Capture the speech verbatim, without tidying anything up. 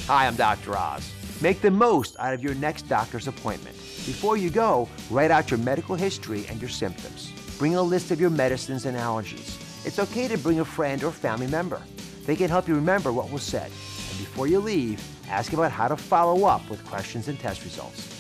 Hi, I'm Doctor Oz. Make the most out of your next doctor's appointment. Before you go, write out your medical history and your symptoms. Bring a list of your medicines and allergies. It's okay to bring a friend or family member. They can help you remember what was said. And before you leave, ask about how to follow up with questions and test results.